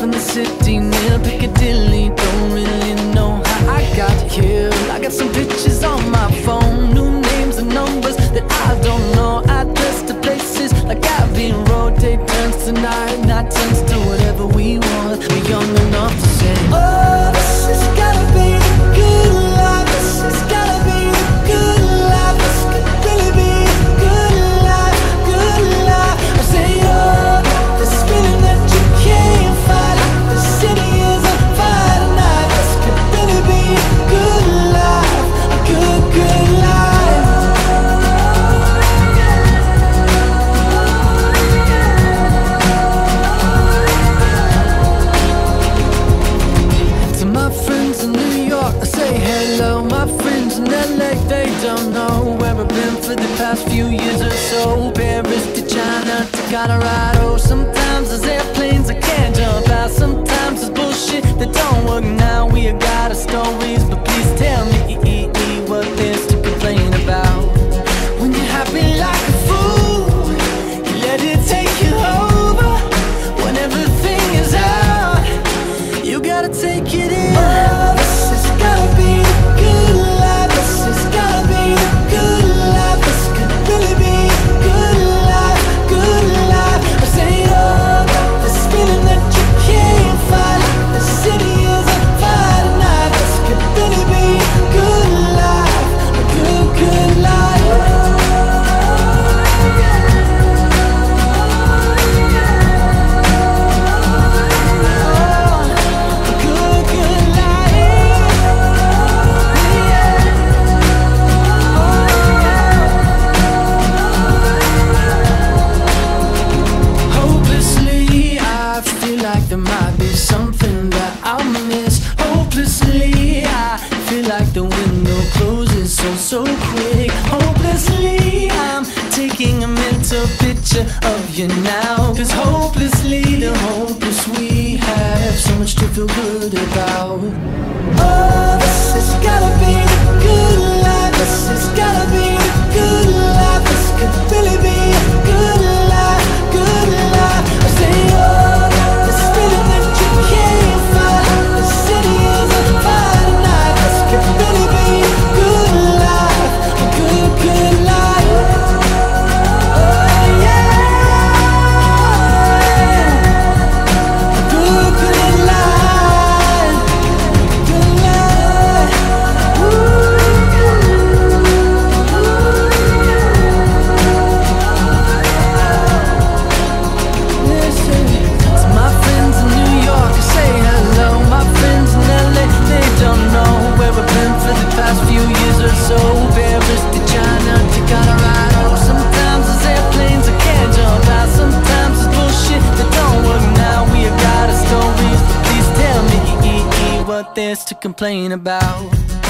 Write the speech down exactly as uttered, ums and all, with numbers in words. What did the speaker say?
life in the city near Piccadilly. Don't really know how I got here. I got some pictures on my phone, new names and numbers that I don't know. Address to places like Abbey Road. Day turns to night, night turns to whatever we want. We're young enough to say, oh, this has gotta be the good life. This has gotta be the good life. This could really be the good life, good life. I say, oh, this feeling that you can't fight. The city is on fire tonight. This could really be a good life, a good, good life. To my friends in New York, I say hello. My friends in L A, they don't know where I've been for the past few years or so. Paris to China to Colorado. Sometimes there's airplanes I can't jump out. Sometimes there's bullshit that don't work now. We have got our stories, but please tell me what there's to complain about. When you're happy like a fool, you let it take you over. When everything is out, you gotta take it in. Oh, this has gotta be the good life. This has gotta be the good life. This could really be the good life, good life. I say, oh, this feeling that you can't fight. The city is on fire tonight. This could really be a good life, a good, good life. Hopelessly, I feel like there might be something that I'll miss. Hopelessly, I feel like the window closes so, so quick. Hopelessly, I'm taking a mental picture of you now. Cause hopelessly, the hopeless we have so much to feel good about. Oh, this has gotta be the good life. This has gotta be the good life. This could really be a good life, good life. I say, oh, this feeling that you can't fight. The city is on fire tonight. This could really be a good life, a good, good life. Oh yeah, a good, good life, good life. Listen to my friends in New York, I say hello. My friends in L A, they don't know where I've been for the past few years or so. Paris to China to Colorado. Sometimes there's airplanes I can't jump out. Sometimes there's bullshit that don't work now. We have got our stories, but please tell me what there's to complain about.